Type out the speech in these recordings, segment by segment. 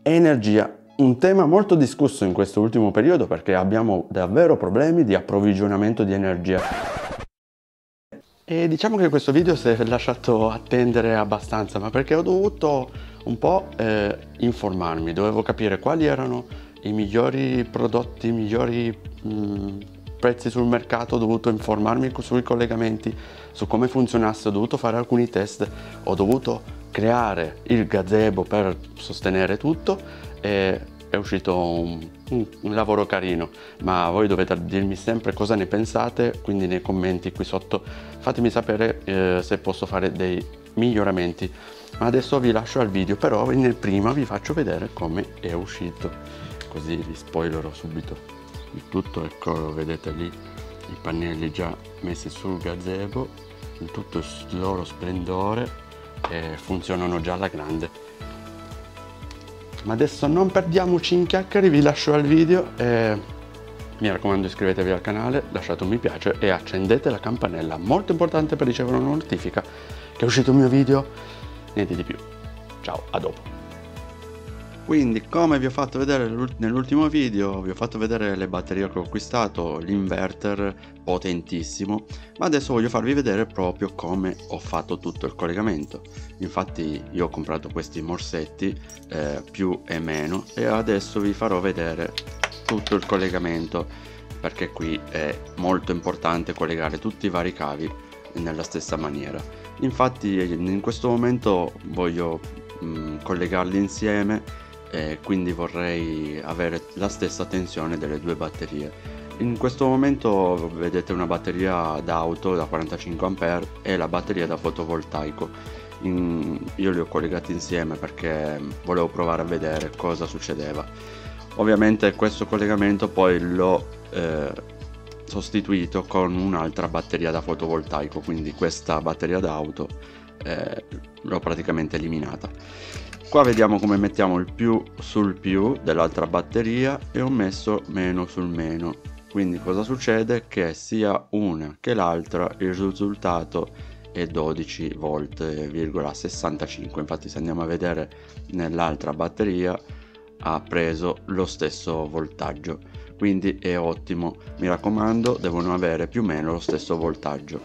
energia. Un tema molto discusso in questo ultimo periodo perché abbiamo davvero problemi di approvvigionamento di energia. E diciamo che questo video si è lasciato attendere abbastanza, ma perché ho dovuto un po' informarmi, dovevo capire quali erano i migliori prodotti, i migliori prezzi sul mercato, ho dovuto informarmi sui collegamenti, su come funzionasse, ho dovuto fare alcuni test, ho dovuto creare il gazebo per sostenere tutto e è uscito un lavoro carino, ma voi dovete dirmi sempre cosa ne pensate, quindi nei commenti qui sotto fatemi sapere se posso fare dei miglioramenti. Ma adesso vi lascio al video, però nel prima vi faccio vedere come è uscito, così vi spoilerò subito il tutto. Ecco, vedete lì i pannelli già messi sul gazebo in tutto il loro splendore e funzionano già alla grande. Ma adesso non perdiamoci in chiacchiere, vi lascio al video e mi raccomando iscrivetevi al canale, lasciate un mi piace e accendete la campanella, molto importante per ricevere una notifica che è uscito il mio video. Niente di più, ciao, a dopo. Quindi, come vi ho fatto vedere nell'ultimo video, vi ho fatto vedere le batterie che ho acquistato, l'inverter potentissimo, ma adesso voglio farvi vedere proprio come ho fatto tutto il collegamento. Infatti io ho comprato questi morsetti più e meno e adesso vi farò vedere tutto il collegamento, perché qui è molto importante collegare tutti i vari cavi nella stessa maniera. Infatti in questo momento voglio collegarli insieme, quindi vorrei avere la stessa tensione delle due batterie. In questo momento vedete una batteria d'auto da 45 A e la batteria da fotovoltaico. Io li ho collegati insieme perché volevo provare a vedere cosa succedeva. Ovviamente questo collegamento poi l'ho sostituito con un'altra batteria da fotovoltaico, quindi questa batteria d'auto l'ho praticamente eliminata. Qua vediamo come mettiamo il più sul più dell'altra batteria e ho messo meno sul meno, quindi cosa succede? Che sia una che l'altra il risultato è 12 volt,65. Infatti se andiamo a vedere nell'altra batteria ha preso lo stesso voltaggio, quindi è ottimo. Mi raccomando, devono avere più o meno lo stesso voltaggio.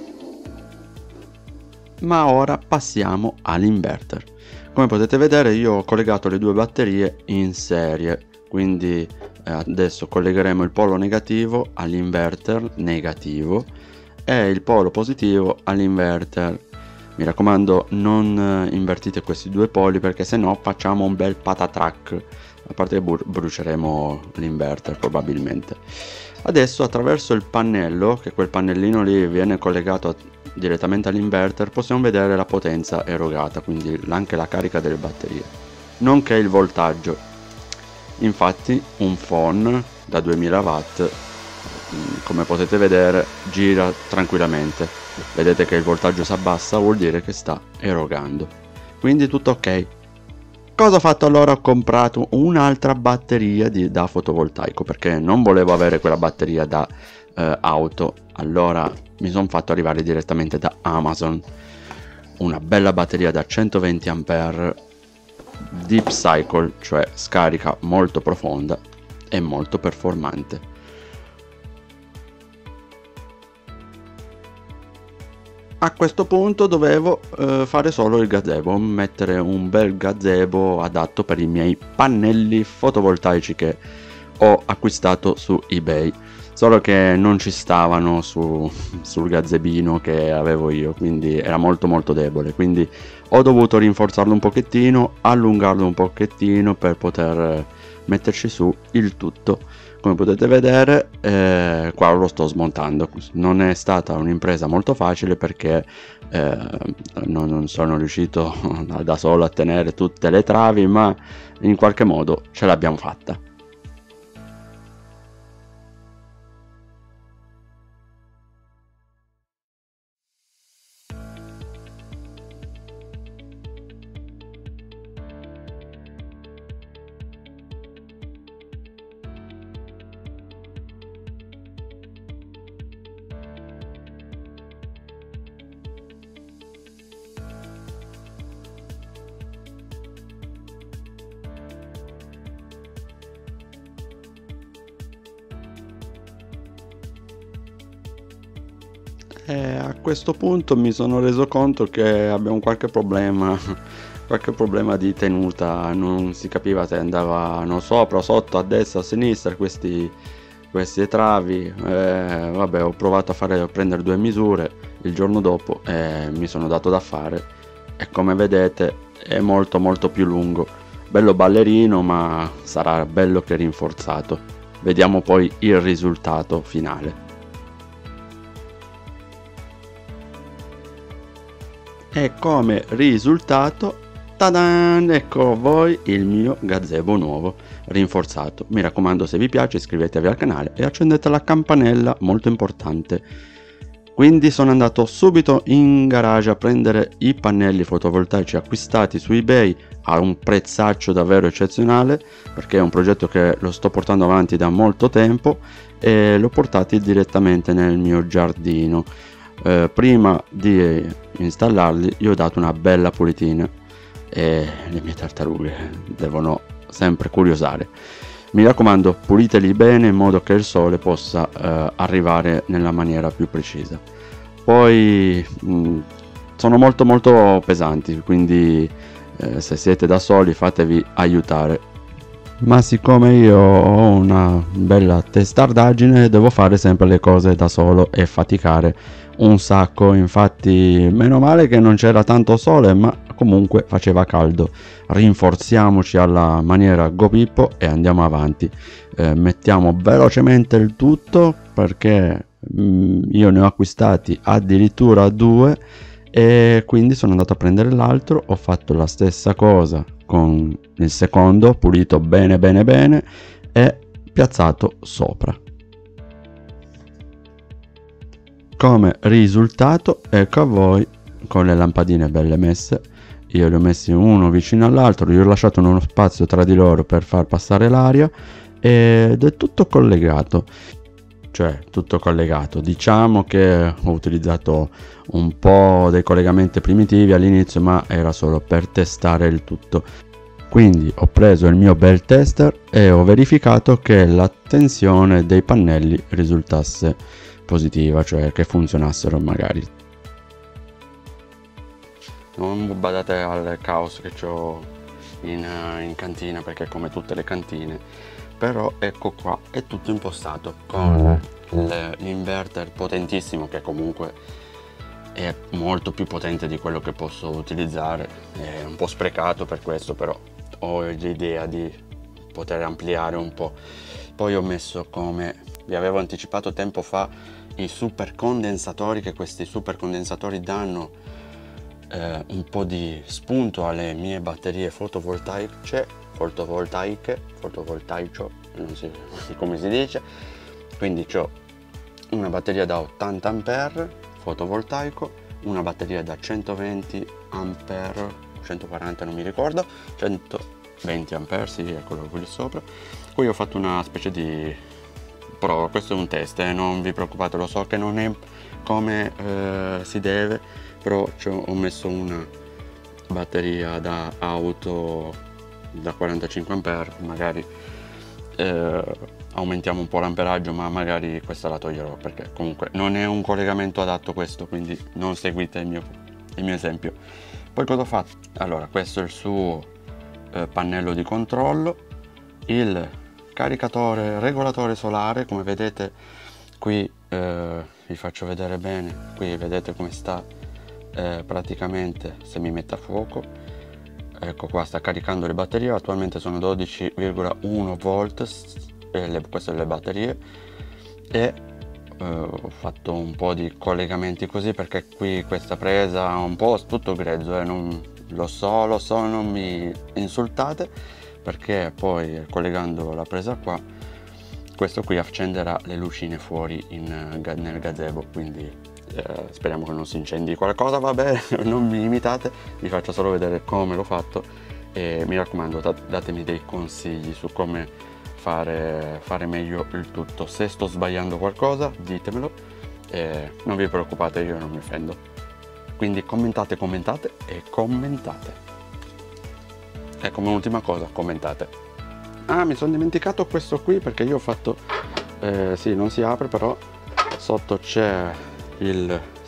Ma ora passiamo all'inverter. Come potete vedere io ho collegato le due batterie in serie, quindi adesso collegheremo il polo negativo all'inverter negativo e il polo positivo all'inverter. Mi raccomando, non invertite questi due poli perché sennò facciamo un bel patatrack, a parte che bruceremo l'inverter probabilmente. Adesso attraverso il pannello, che quel pannellino lì viene collegato direttamente all'inverter, possiamo vedere la potenza erogata, quindi anche la carica delle batterie, nonché il voltaggio. Infatti un phon da 2000 watt, come potete vedere, gira tranquillamente. Vedete che il voltaggio si abbassa, vuol dire che sta erogando, quindi tutto ok. Cosa ho fatto allora? Ho comprato un'altra batteria da fotovoltaico perché non volevo avere quella batteria da auto. Allora mi sono fatto arrivare direttamente da Amazon una bella batteria da 120 A Deep Cycle, cioè scarica molto profonda e molto performante. A questo punto dovevo fare solo il gazebo, mettere un bel gazebo adatto per i miei pannelli fotovoltaici che ho acquistato su eBay, solo che non ci stavano sul gazebino che avevo io, quindi era molto debole, quindi ho dovuto rinforzarlo un pochettino, allungarlo un pochettino per poter metterci su il tutto. Come potete vedere qua lo sto smontando. Non è stata un'impresa molto facile perché non sono riuscito da solo a tenere tutte le travi, ma in qualche modo ce l'abbiamo fatta. E a questo punto mi sono reso conto che abbiamo qualche problema di tenuta, non si capiva se andavano sopra, sotto, a destra, a sinistra questi travi. Vabbè, ho provato a prendere 2 misure il giorno dopo e mi sono dato da fare, e come vedete è molto più lungo, bello ballerino, ma sarà bello che rinforzato. Vediamo poi il risultato finale. E come risultato, tadan, ecco a voi il mio gazebo nuovo rinforzato. Mi raccomando, se vi piace iscrivetevi al canale e accendete la campanella, molto importante. Quindi sono andato subito in garage a prendere i pannelli fotovoltaici acquistati su eBay a un prezzaccio davvero eccezionale, perché è un progetto che lo sto portando avanti da molto tempo, e l'ho portati direttamente nel mio giardino. Prima di installarli io ho dato una bella pulitina, e le mie tartarughe devono sempre curiosare. Mi raccomando, puliteli bene in modo che il sole possa arrivare nella maniera più precisa. Poi sono molto pesanti, quindi se siete da soli fatevi aiutare. Ma siccome io ho una bella testardaggine, devo fare sempre le cose da solo e faticare un sacco. Infatti meno male che non c'era tanto sole, ma comunque faceva caldo. Rinforziamoci alla maniera Go Pippo e andiamo avanti. Mettiamo velocemente il tutto, perché io ne ho acquistati addirittura 2, e quindi sono andato a prendere l'altro. Ho fatto la stessa cosa con il secondo, pulito bene e piazzato sopra. Come risultato, ecco a voi con le lampadine belle messe. Io li ho messi uno vicino all'altro, gli ho lasciato uno spazio tra di loro per far passare l'aria, ed è tutto collegato. Cioè, tutto collegato. Diciamo che ho utilizzato un po' dei collegamenti primitivi all'inizio, ma era solo per testare il tutto. Quindi ho preso il mio bel tester e ho verificato che la tensione dei pannelli risultasse positiva, cioè che funzionassero magari. Non badate al caos che ho in cantina, perché come tutte le cantine. Però ecco qua, è tutto impostato con l'inverter potentissimo, che comunque è molto più potente di quello che posso utilizzare. È un po' sprecato per questo, però ho l'idea di poter ampliare un po'. Poi ho messo, come vi avevo anticipato tempo fa, i super condensatori, che questi super condensatori danno un po' di spunto alle mie batterie fotovoltaiche, non so come si dice. Quindi ho una batteria da 80 ampere fotovoltaico, una batteria da 120 ampere, 140 non mi ricordo, 120 ampere, sì, eccolo qui sopra. Poi ho fatto una specie di prova, questo è un test, non vi preoccupate, lo so che non è come si deve, però ho messo una batteria da auto da 45 ampere, magari aumentiamo un po' l'amperaggio, ma magari questa la toglierò, perché comunque non è un collegamento adatto questo, quindi non seguite il mio esempio. Poi cosa ho fatto? Allora, questo è il suo pannello di controllo, il caricatore regolatore solare, come vedete qui, vi faccio vedere bene, qui vedete come sta praticamente se mi metto a fuoco. Ecco qua, sta caricando le batterie, attualmente sono 12,1 volt, queste sono le batterie, e ho fatto un po' di collegamenti così, perché qui questa presa è un po' tutto grezzo, non lo so, non mi insultate, perché poi collegando la presa qua, questo qui accenderà le lucine fuori nel gazebo, quindi speriamo che non si incendi qualcosa. Vabbè, non mi imitate, vi faccio solo vedere come l'ho fatto, e mi raccomando, datemi dei consigli su come fare meglio il tutto. Se sto sbagliando qualcosa ditemelo, non vi preoccupate, io non mi offendo. Quindi commentate e commentate. E come ultima cosa, commentate. Ah, mi sono dimenticato questo qui, perché io ho fatto sì, non si apre, però sotto c'è il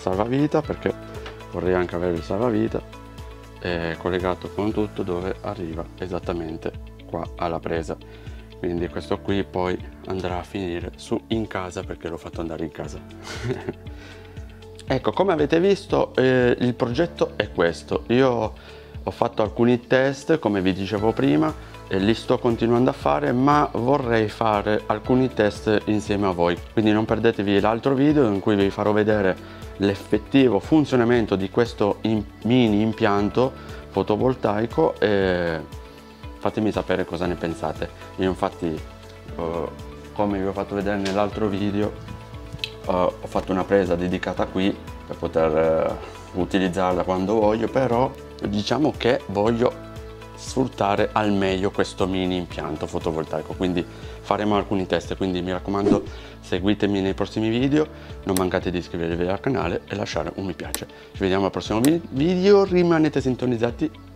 salvavita, perché vorrei anche avere il salvavita collegato con tutto, dove arriva esattamente qua alla presa. Quindi questo qui poi andrà a finire su in casa, perché l'ho fatto andare in casa. Ecco, come avete visto, il progetto è questo. Io ho fatto alcuni test, come vi dicevo prima, e li sto continuando a fare, ma vorrei fare alcuni test insieme a voi. Quindi non perdetevi l'altro video in cui vi farò vedere l'effettivo funzionamento di questo mini impianto fotovoltaico e fatemi sapere cosa ne pensate. Io infatti, come vi ho fatto vedere nell'altro video, ho fatto una presa dedicata qui per poter utilizzarla quando voglio, però diciamo che voglio sfruttare al meglio questo mini impianto fotovoltaico, quindi faremo alcuni test. Quindi mi raccomando, seguitemi nei prossimi video, non mancate di iscrivervi al canale e lasciare un mi piace. Ci vediamo al prossimo video, rimanete sintonizzati.